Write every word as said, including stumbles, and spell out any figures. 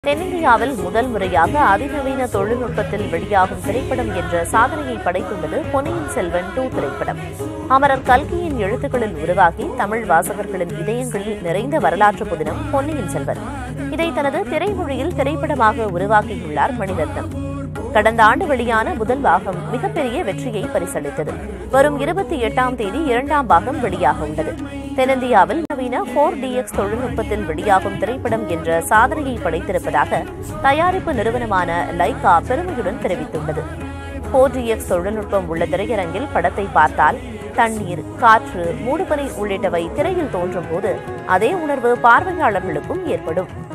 தென்னிந்தியாவில் முதல் முறையாக அதிநவீன தொழில்நுட்பத்தில் வெளியாகும் திரைப்படம் என்ற சாதனையை படைத்துள்ளது பொன்னியின் செல்வன் டூ திரைப்படம். அமரர் கல்கியின் எழுத்துக்களில் உருவாகி தமிழ் வாசகர்களின் இதயங்களில் நிறைந்த வரலாற்று புதினம் பொன்னியின் செல்வன். இதை தனது திரைமொழியில் திரைப்படமாக உருவாக்கியுள்ளார் மணிரத்னம். கடந்த ஆண்டு வெளியான முதல் பாகம் மிகப்பெரிய வெற்றியை பரிசளித்தது. வரும் இருபத்தி எட்டாம் தேதி இரண்டாம் பாகம் வெளியாக உள்ளது. தென்னிந்தியாவில் நவீன போர் டி எக்ஸ் தொழில்நுட்பத்தில் வெளியாகும் திரைப்படம் என்ற சாதனையை படைத்திருப்பதாக தயாரிப்பு நிறுவனமான லைகா பெருமையுடன் தெரிவித்துள்ளது. போர் டி எக்ஸ் தொழில்நுட்பம் உள்ள திரையரங்கில் படத்தை பார்த்தால் தண்ணீர், காற்று, மூடுபனி உள்ளிட்டவை திரையில் தோன்றும் போது அதே உணர்வு பார்வையாளர்களுக்கும் ஏற்படும்.